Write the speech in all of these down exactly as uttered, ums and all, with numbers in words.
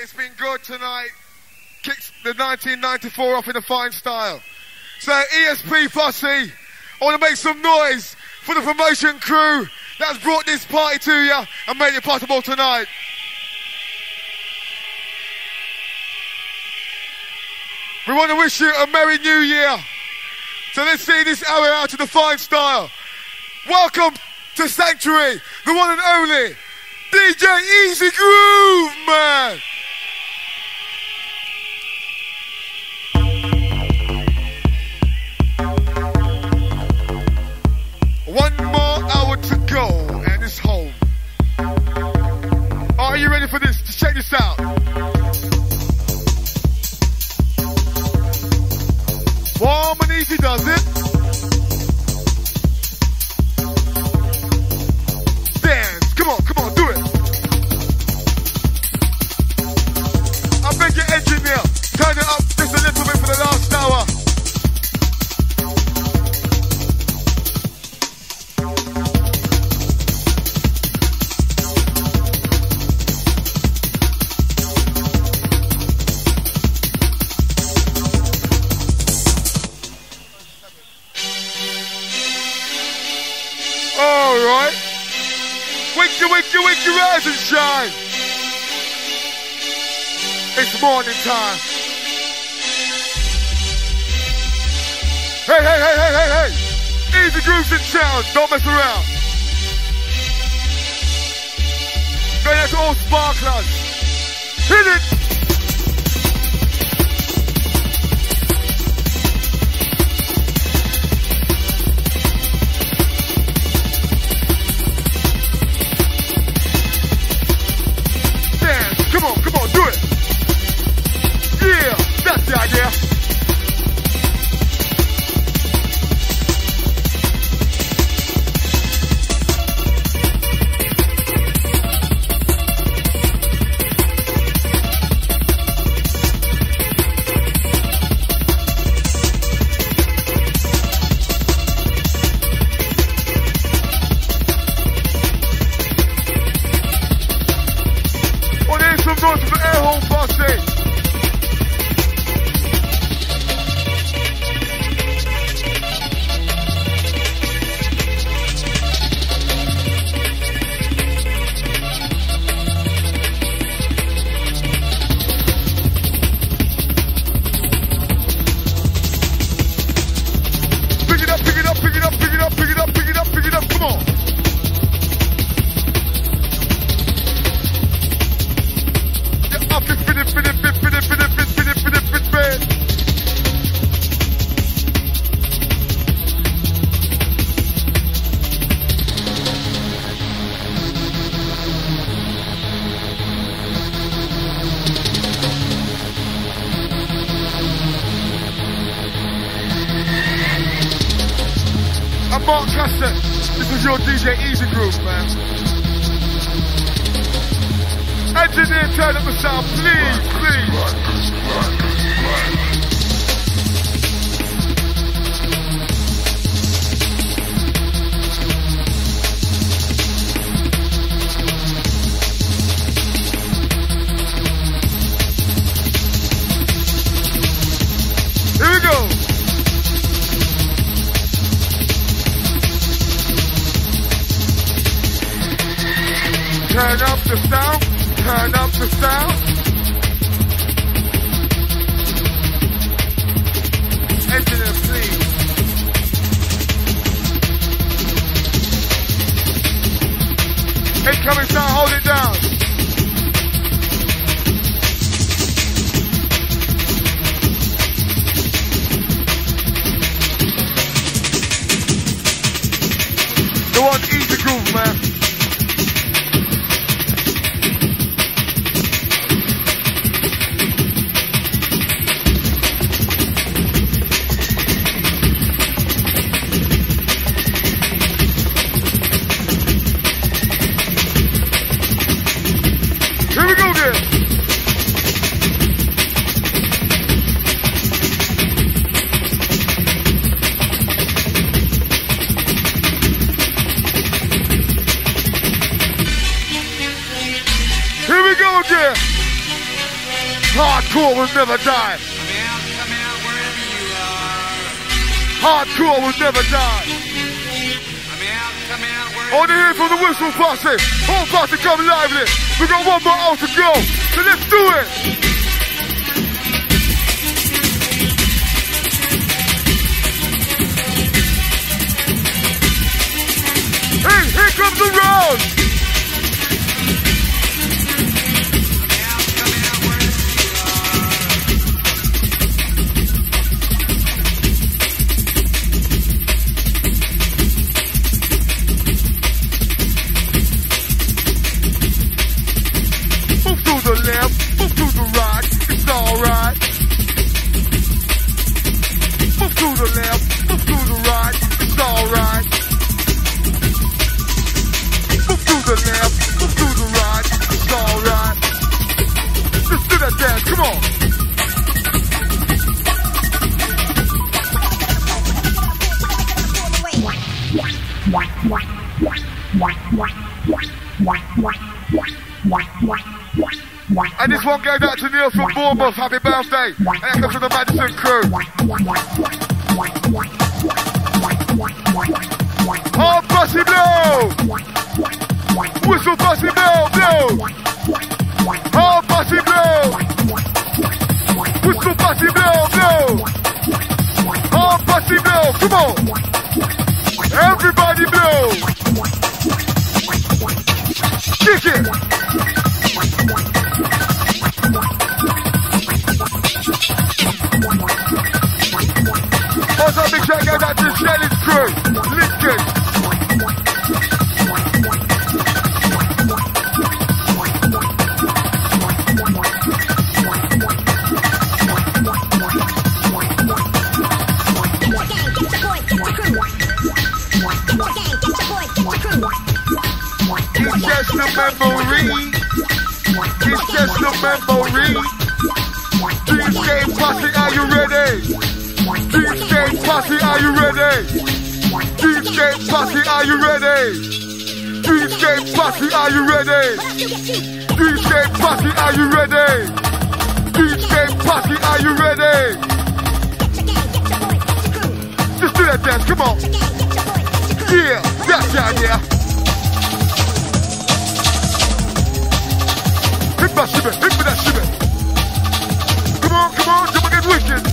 It's been good tonight. Kicks the nineteen ninety-four off in a fine style. So E S P Posse, I want to make some noise for the promotion crew that's brought this party to you and made it possible tonight. We want to wish you a Merry New Year. So let's see this hour out in the fine style. Welcome to Sanctuary, the one and only D J Easy Groove, man. One more hour to go and it's home. Are you ready for this? Just check this out. Warm and easy does it. Dance, come on, come on, do it. I beg your engineer, turn it up just a little bit for the last hour. Alright. Wake you, wake you, wake you, rise and shine. It's morning time. Hey, hey, hey, hey, hey, hey. Easy Groove's in town. Don't mess around. Going out to all sparklers. Hit it. Come on, come on, do it. Yeah, that's the idea. Going to the air hole posse. Pick it up, pick it up, pick it up, pick it up, pick it up, pick it up, pick it up, come on. Up and spin it, spin it, spin it, spin it, spin it, spin it, spin it, spin it, spin it. I'm Mark Custer. This is your D J Easy Groove, man. Engineer, turn up the sound, please, please. Here we go. Turn up the sound. Turn up the sound. Engineer, please. Incoming sound, hold it down. Go on, Easy Groove, man. Here we go again. Hardcore will never die. Come out, come out wherever you are. Hardcore will never die. Come out, come out wherever On the hear from the whistle posse. Whole posse come lively. We got one more hour to go. So let's do it. Hey, here comes the road. And this one goes out to Neil from Bournemouth. Happy birthday. And that comes to the Madison crew. Oh, Bussy blow. Whistle Bussy blow, blow. Oh, Bussy blow. Whistle Bussy blow, blow. Oh, Bussy blow. Come on. Everybody blow. Kick it. Also, big shout out to Shelly's crew, Lincoln. It's just a memory. It's just a memory. Cheesecake Posse, are you ready? Cheesecake Posse, are you ready? Cheesecake Posse, are you ready? Cheesecake Posse, are you ready? Cheesecake Posse, are you ready? Cheesecake Posse, are you ready? Just do that dance, come on. Yeah, that's the idea. Hit my shimmy, hit me that shimmy. Come on, come on, come on, get wicked.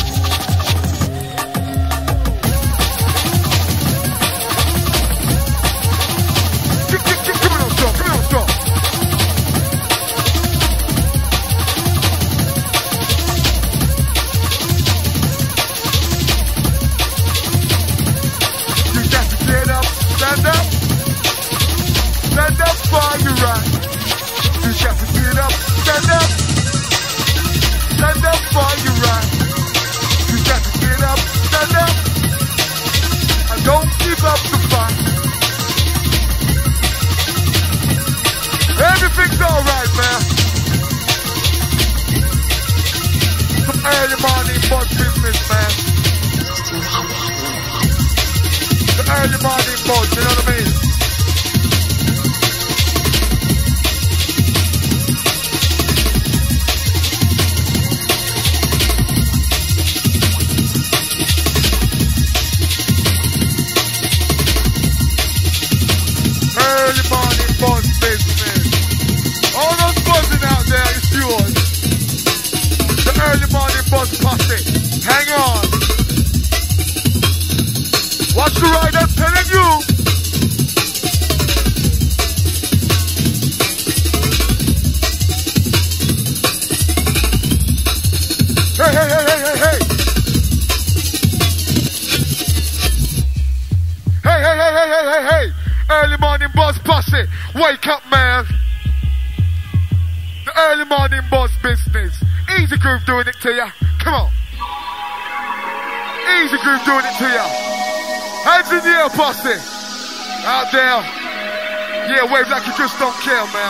Everything's alright, man. Some early morning buzz business, man. The early morning buzz, you know what I mean? Early morning buzz business. All those buzzing out there, it's yours. The early morning buzz posse. Hang on. Watch the rider telling you. Hey, hey, hey, hey, hey, hey. Hey, hey, hey, hey, hey, hey, hey. Early morning buzz posse. Wake up, man. The early morning buzz business. Easy Groove doing it to ya. Come on. Easy Groove doing it to ya. Hands in the air, posse. Out there. Yeah, wave like you just don't care, man.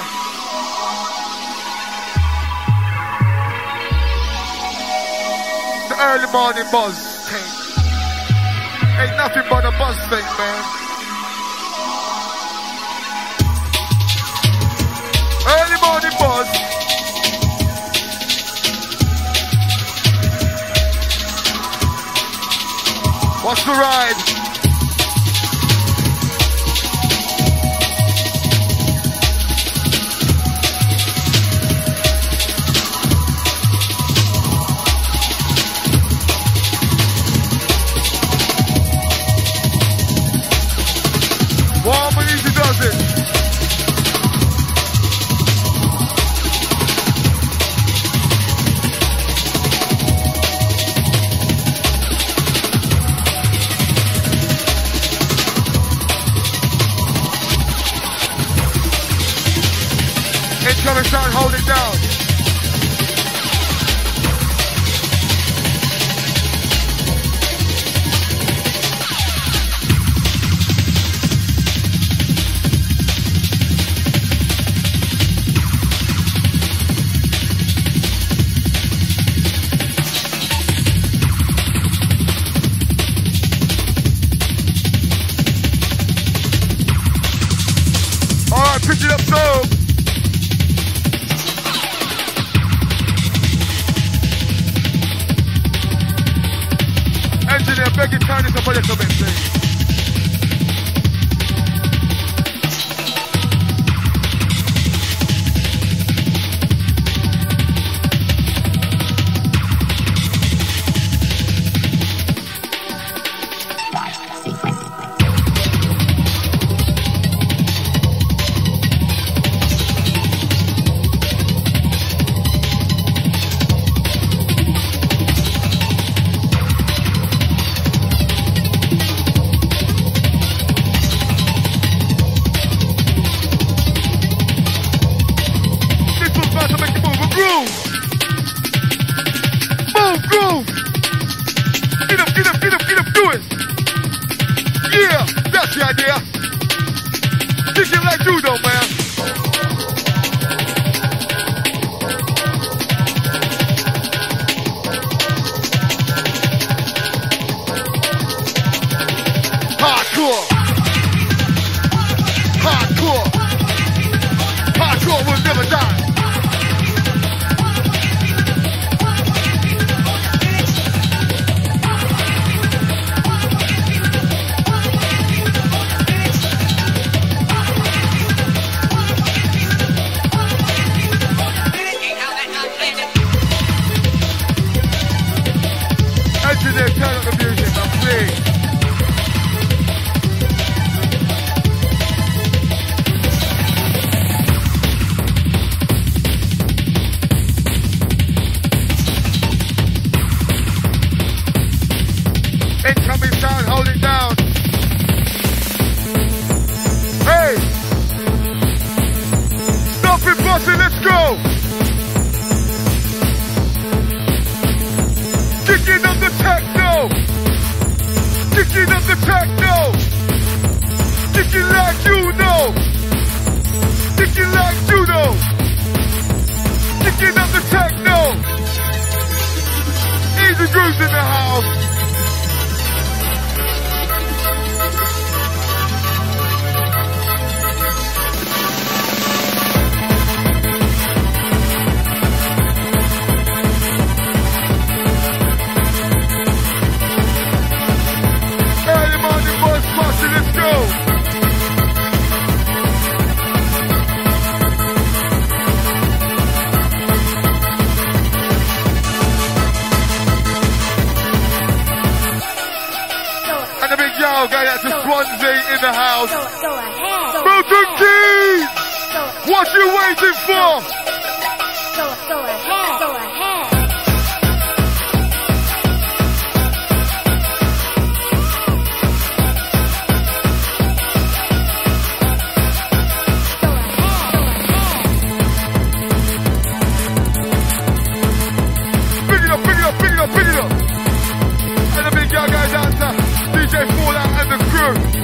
The early morning buzz thing. Ain't nothing but a buzz thing, man. Early morning buzz. the ride. Warm and easy does it. Incoming sound, hold it down. Alright, pitch it up so. Engineer, beg you turn it up a little bit, please. What you waiting for? Go, go ahead, go ahead. Pick it up, pick it up, pick it up, pick it up. And the big guy guy dancer, D J Fallout and the crew.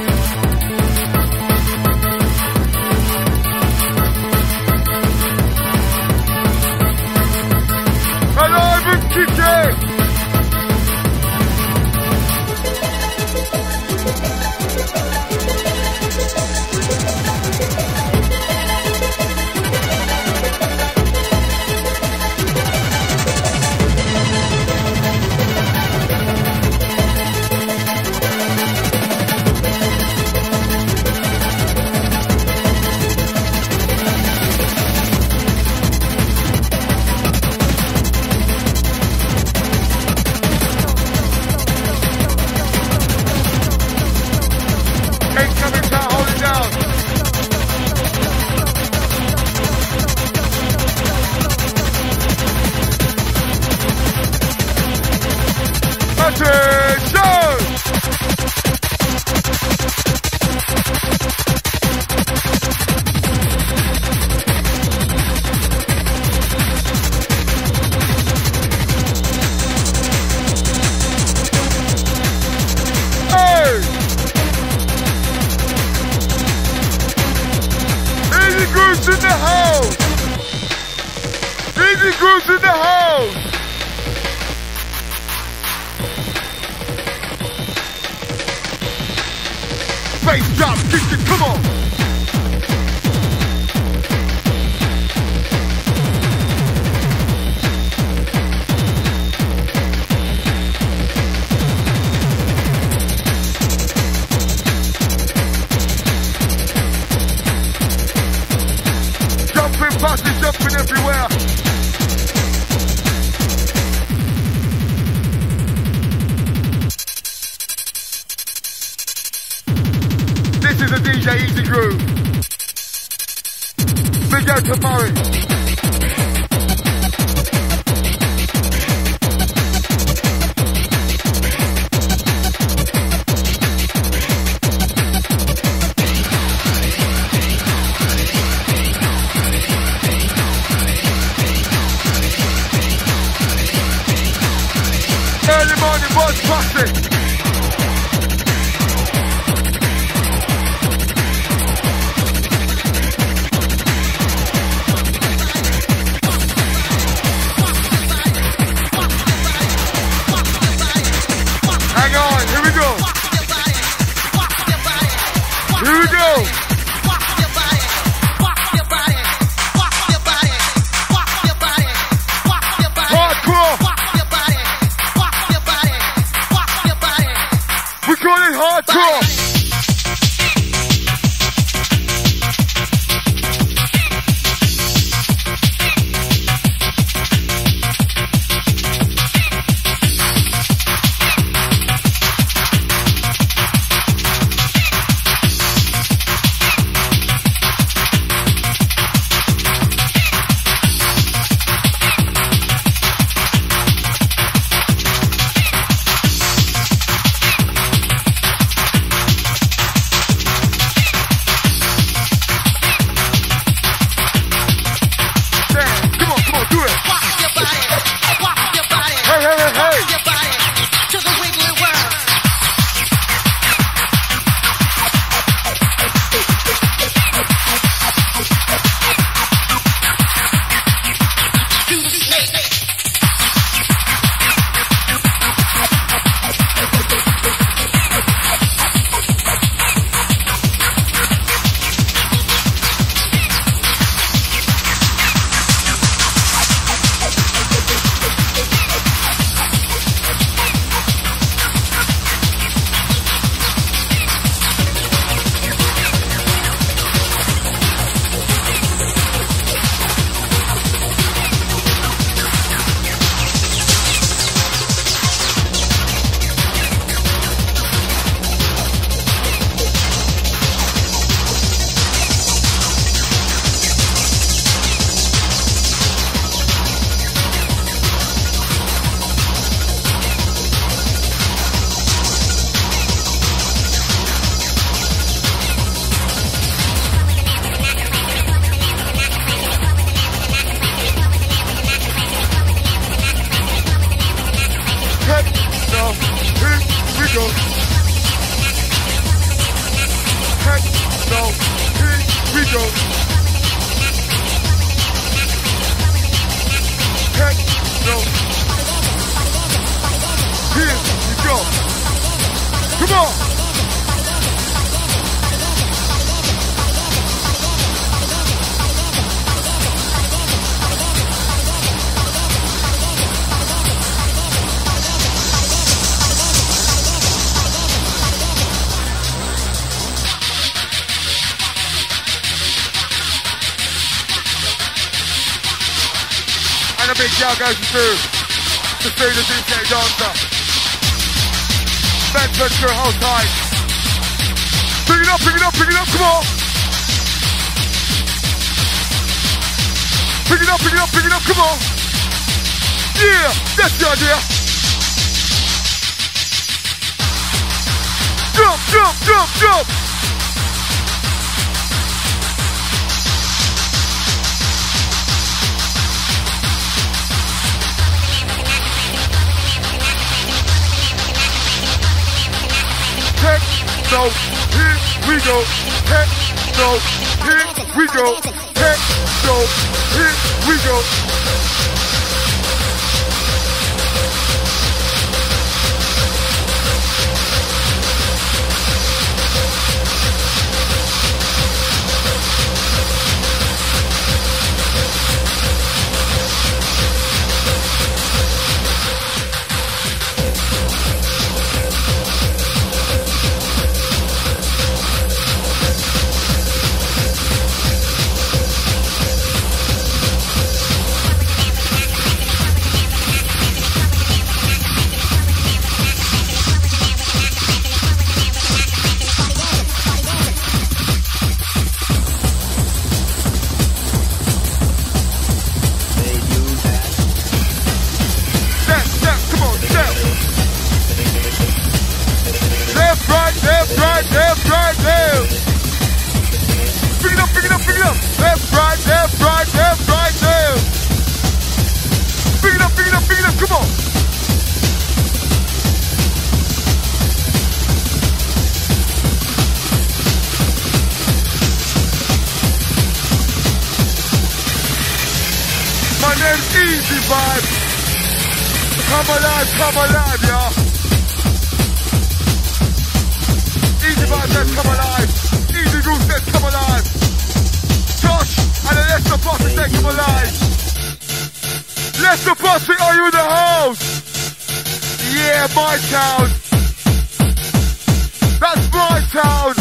Easy Grooves in the house. Bass drop, kick it, come on. Jumping, party, jumping everywhere. This is a D J Easy Groove. Big out to Murray. Early morning buzz classic. Hang on, here we go. Here we go. Hardcore. We call it hardcore. And a big shout goes through to see the D J dancer. Bedford through hold tight. Bring it up, bring it up, bring it up, come on. Bring it up, bring it up, bring it up, come on. Yeah, that's the idea. Jump, jump, jump, jump. Techno, here we go. Techno, here we go. Techno, here we go. Easy vibe. Come alive, come alive, y'all. Easy vibe says come alive. Easy Goose says come alive. Josh and the Lester Posse say come alive. Lester Posse, are you in the house? Yeah, my town. That's my town.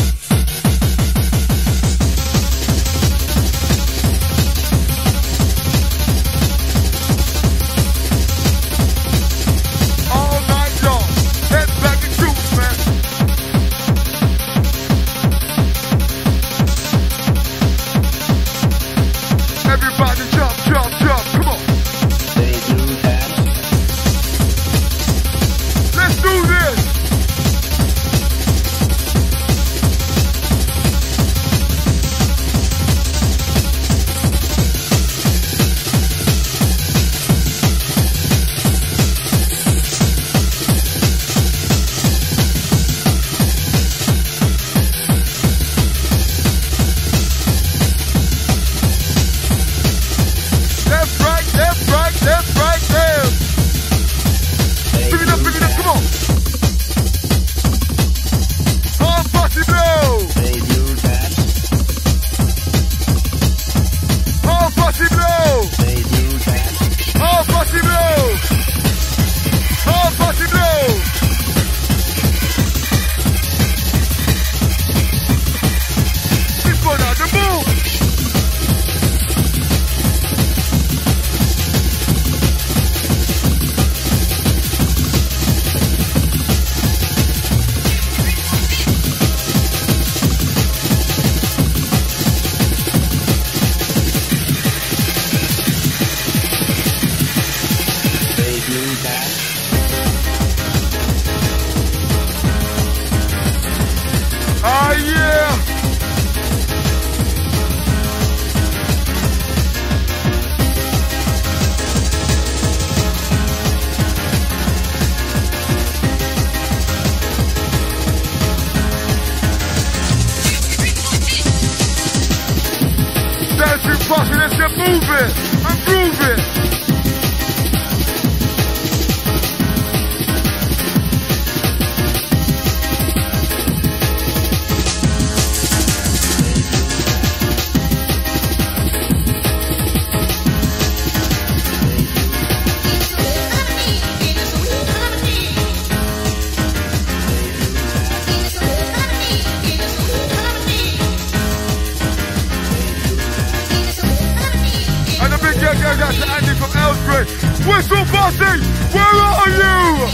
Whistle Bossy, where are you?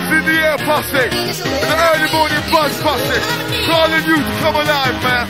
Hands in the air, posse. The early morning buzz, posse. Calling you to come alive, man.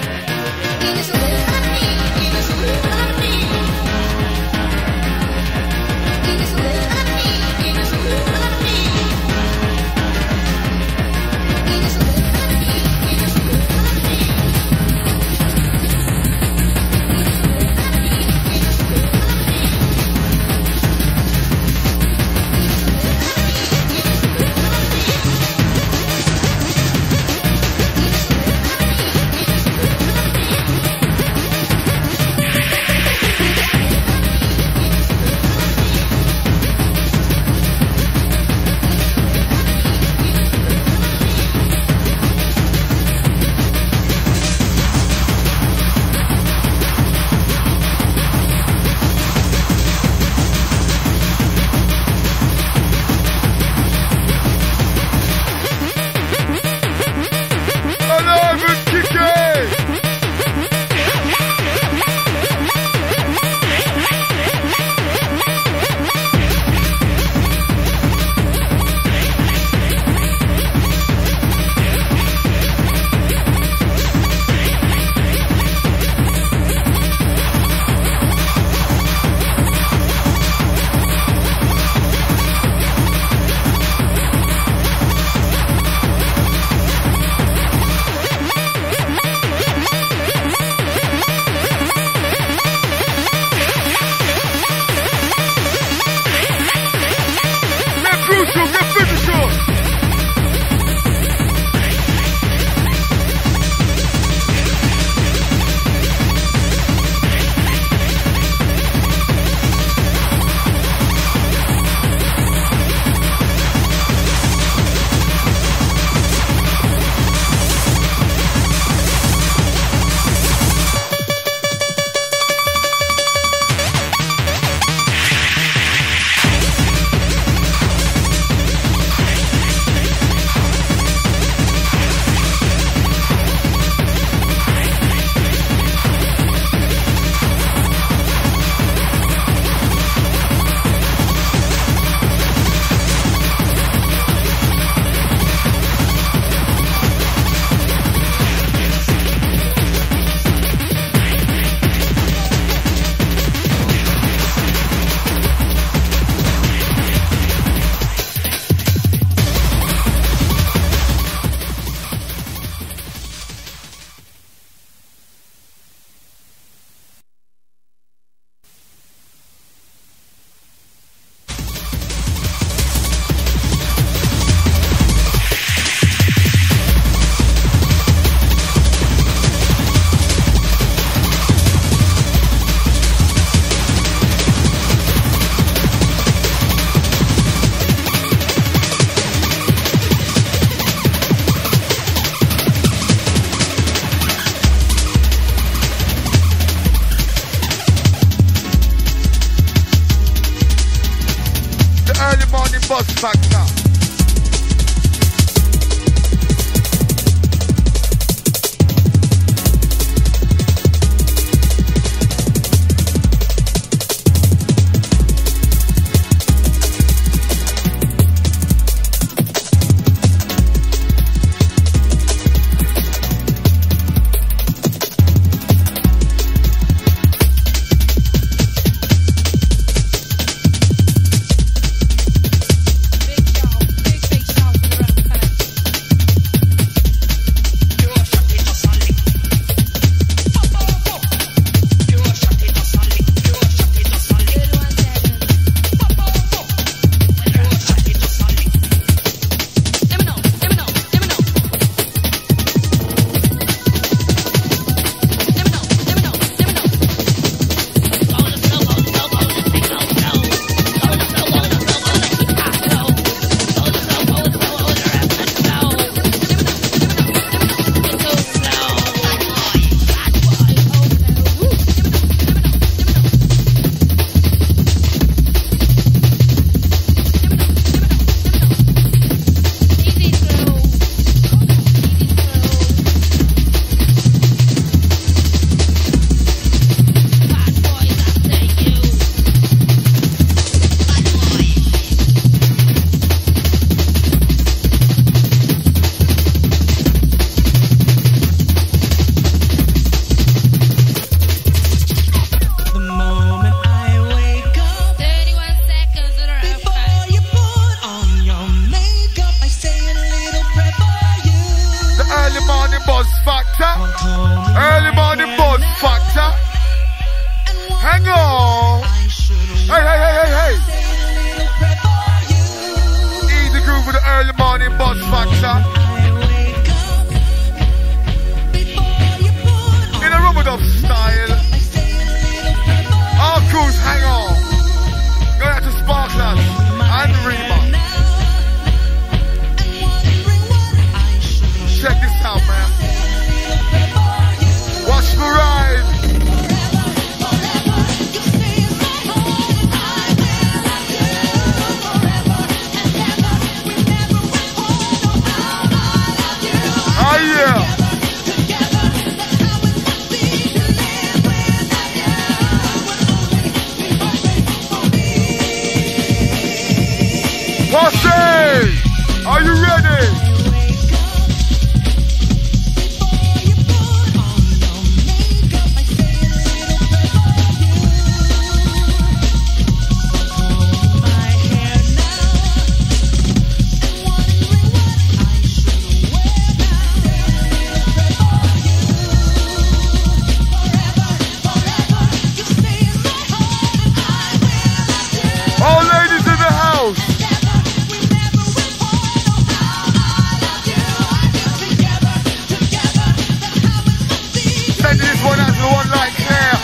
Buzz Factor. Big y'all. Early morning buzz factor. Hang on. Hey, hey, hey, hey, hey. Easy groove with the early morning buzz factor. In a rub-a-dub style. Our crews, hang on. Going out to Sparklers and Reba. Check this out, man. Watch the ride. Oh yeah. Posse, are you ready? All ladies in the house. Sending this one out to the one like Claire.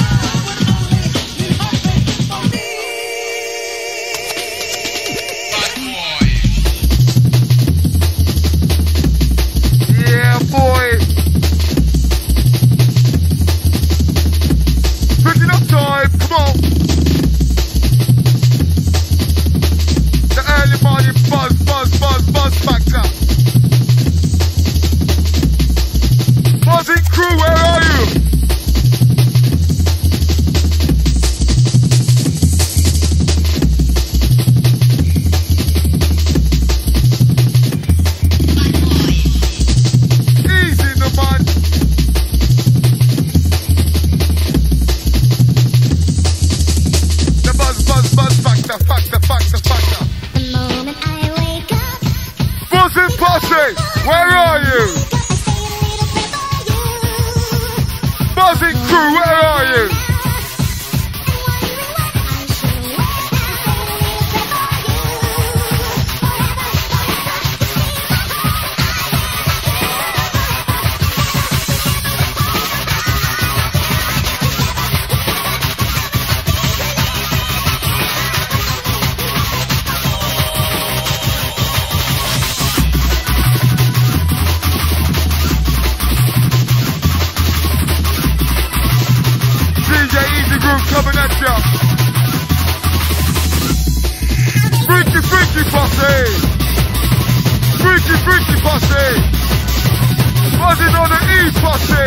Yeah, boy. Picking up time, come on. The early morning buzz, buzz, buzz, buzz factor. Buzzing crew, where are you? Easy, no man. The buzz, buzz, buzz factor, factor, factor, factor. The moment I wake up, Buzzing posse, where are you? Buzzing crew, where are you? D J Easy Groove coming at ya. Freaky, freaky posse. Freaky, freaky posse. Buzzing on the E posse.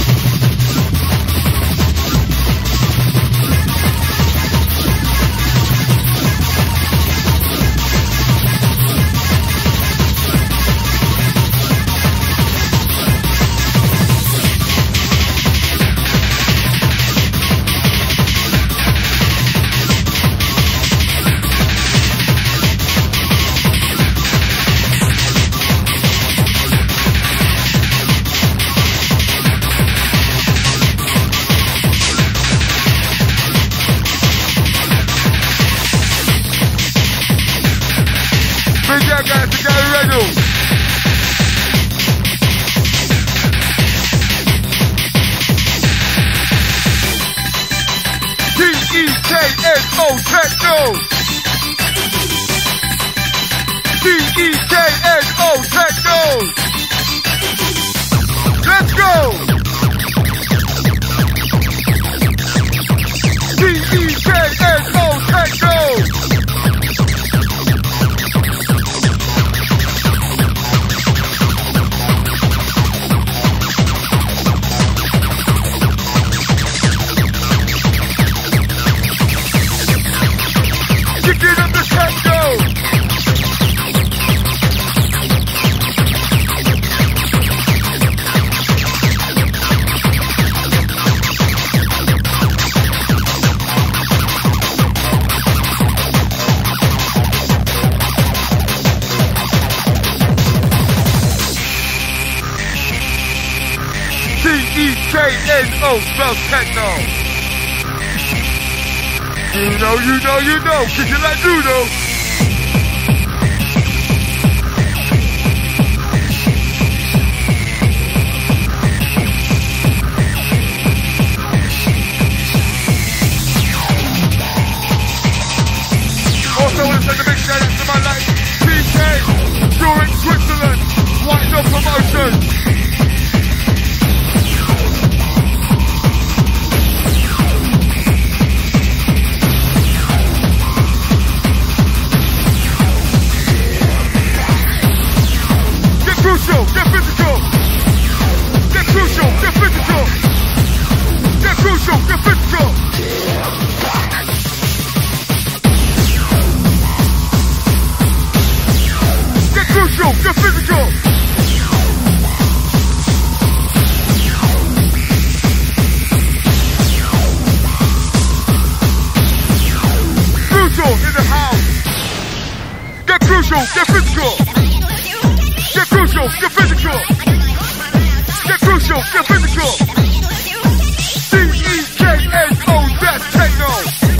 Big yeah, guys, to get ready. T E K N O Techno. T E K N O Techno. Let's go. T E K N O Techno. Kicking up the techno. K N O spells techno. You know, you know, you know. Kick it like noodle. Also want to send a big shout out to my like P K, Zurich, Switzerland, White Dog Promotion. Get crucial, get physical. Get crucial, get physical. Get crucial, get physical. Crucial, get physical. Crucial in the house. Get crucial, get physical. Get crucial, get physical. Get crucial, get physical. C E K N O, that's techno.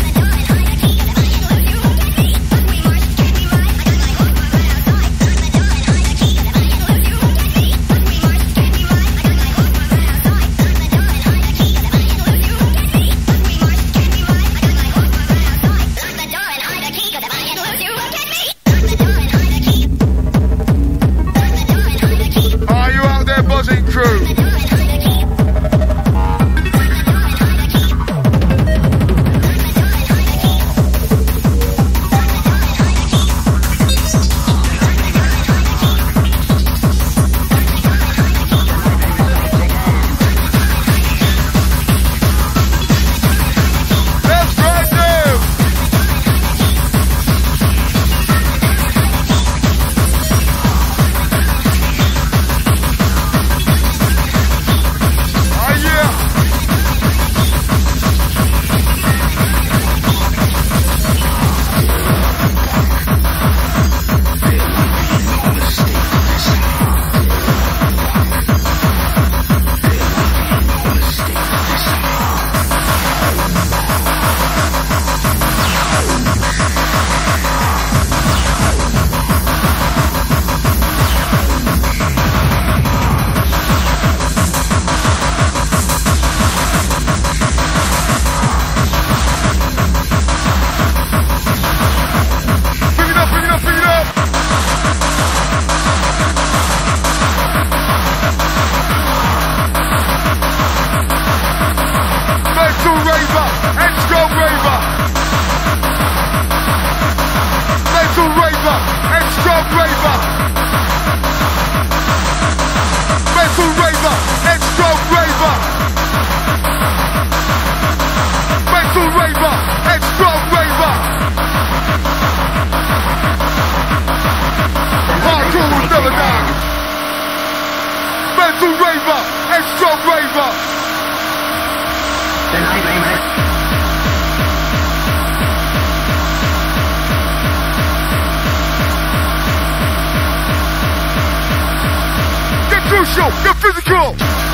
Crucial, get physical.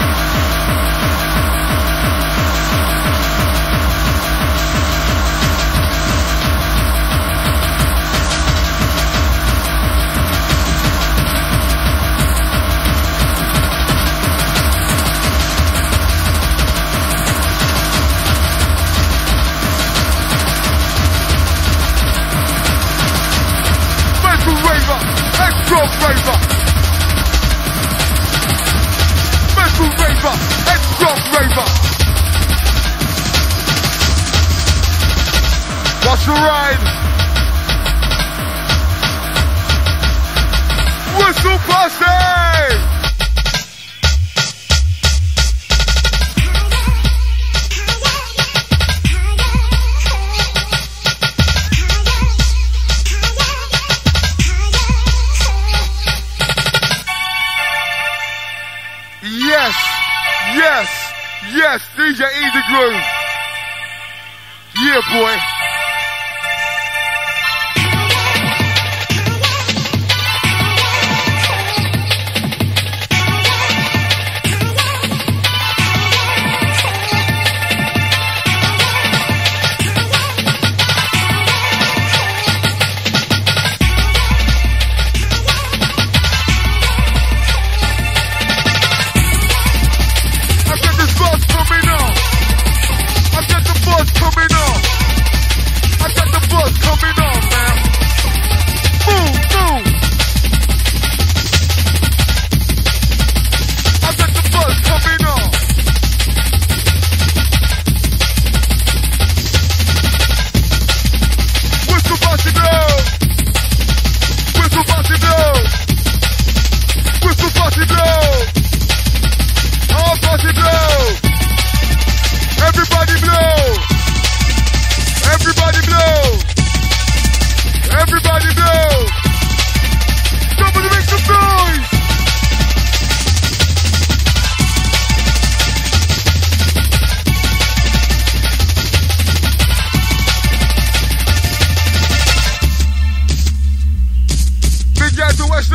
Mental raver, extra raver. Mental raver, extra raver. Watch the ride. Whistle Posse! Yes, yes, yes, D J Easy Groove. Yeah, boy.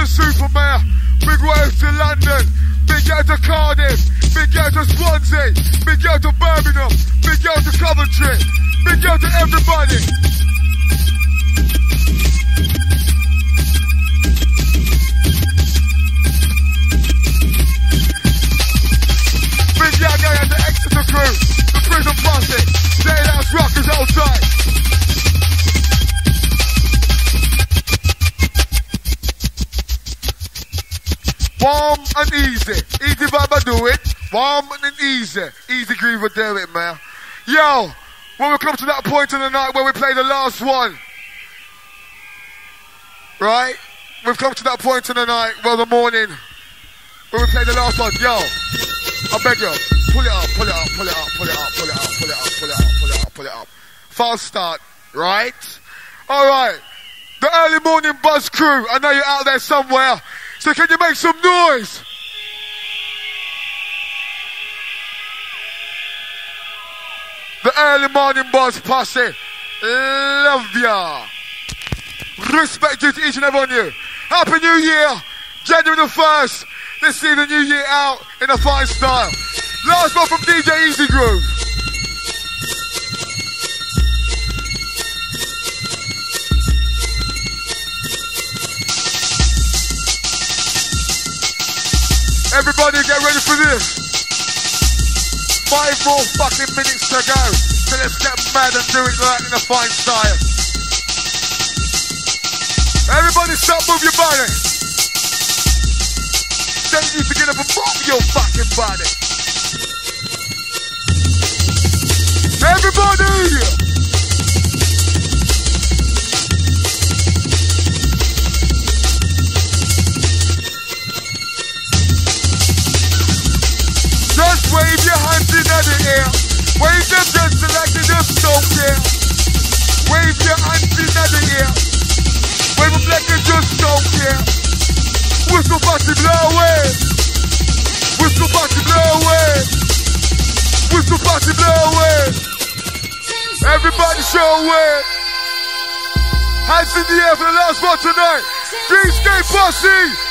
Supermare. Big wave to London. Big out to Cardiff. Big out to Swansea. Big out to Birmingham. Big out to Coventry. Big out to everybody. Big out there at the Exeter crew. The Prison Posse. Jailhouse Rockers outside. Warm and easy. Easy Baba do it. Warm and easy. Easy Griever do it, man. Yo, when we come to that point in the night where we play the last one, right? We've come to that point in the night, well, the morning, where we play the last one. Yo, I beg you, pull it up, pull it up, pull it up, pull it up, pull it up, pull it up, pull it up, pull it up, pull it up. Fast start, right? All right. The early morning buzz crew, I know you're out there somewhere. So can you make some noise? The early morning buzz posse. Love ya. Respect you to each and every one of you. Happy New Year. January the first. Let's see the new year out in a fine style. Last one from D J Easy Groove. Everybody get ready for this. Five more fucking minutes to go. So let's get mad and do it right in a fine style. Everybody stop, move your body. Then you need to get up and move your fucking body. Everybody! Just wave your hands in the air. Wave them just like you just don't care. Wave your hands in the air. Wave them like you just don't care. Whistle party blow away. Whistle party blow away. Whistle party blow away. Everybody show away. Hands in the air for the last one tonight. Dreamscape Posse.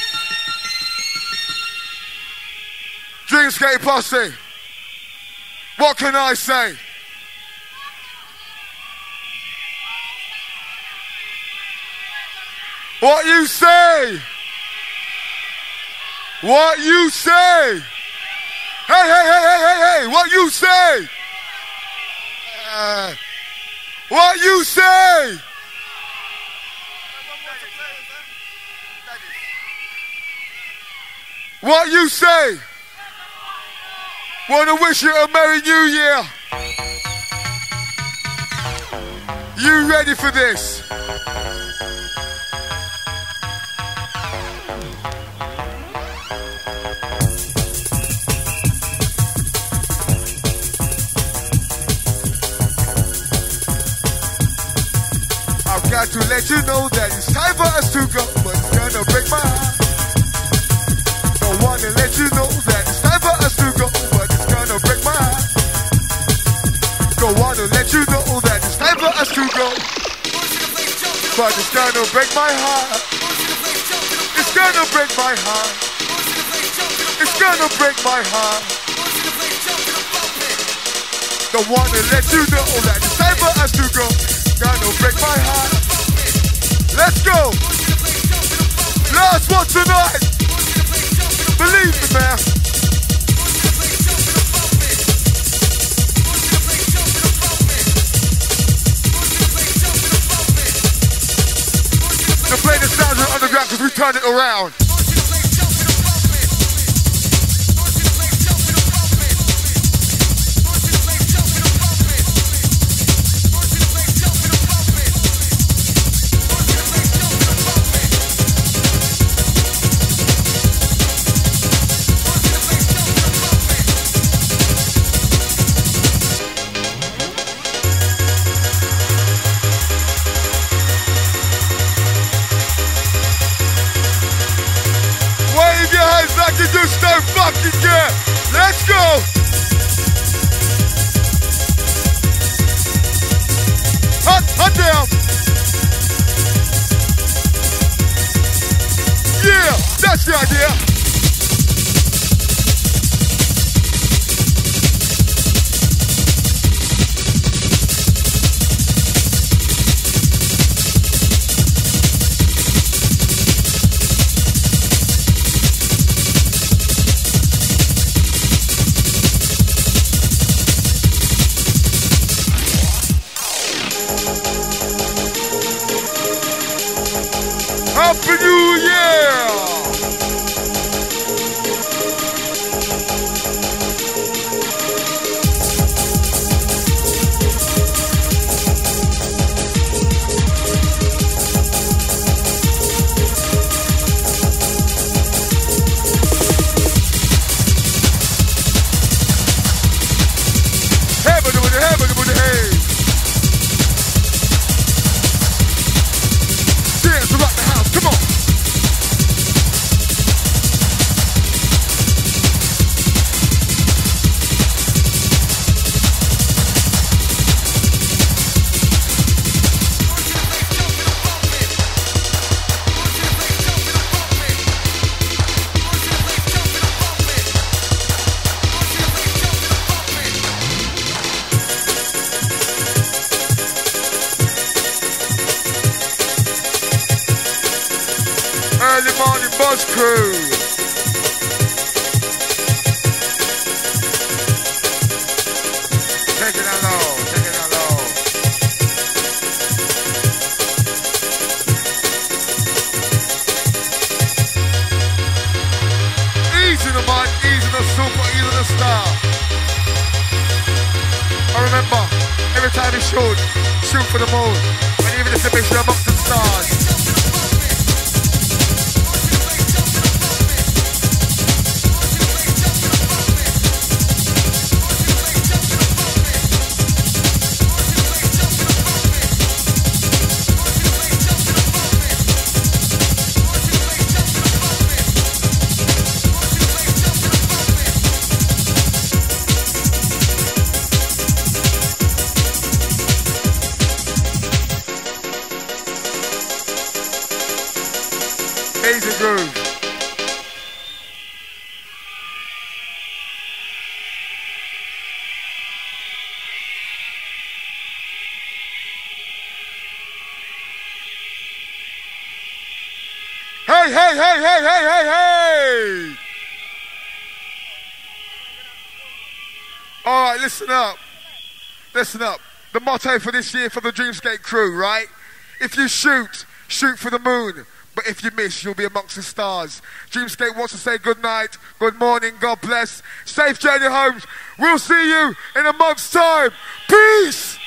Posse. What can I say? What you say? What you say? Hey, hey, hey, hey, hey, hey, what you say? Uh, what you say? What you say? Wanna wish you a Merry New Year. You ready for this? I've got to let you know that it's time for us to go, but it's gonna break my heart. Don't wanna let you know that it's time for us to go, but it's gonna break my heart. Don't wanna let you know that it's time for us to go, but it's gonna break my heart. It's gonna break my heart. It's gonna break my heart. Don't wanna let you know that it's time for us to go. It's gonna break my heart. Let's go. Last one tonight. Believe me, man. To play the sounds of the underground because we turned it around. You just don't fucking care. Let's go. Hot, hot down. Yeah, that's the idea. Happy New Year! Heaven with the heaven with the hey! Dance around the house, come on! Early morning buzz crew. Take it out low, take it out low. Easy the mic, easy the super, easy the star. I remember, every time you shoot, shoot for the moon. And even if you miss, you're amongst the stars. Hey, hey, hey, hey, hey, hey, hey! All right, listen up. Listen up. The motto for this year for the Dreamscape crew, right? If you shoot, shoot for the moon. But if you miss, you'll be amongst the stars. Dreamscape wants to say good night, good morning, God bless. Safe journey home. We'll see you in a month's time. Peace!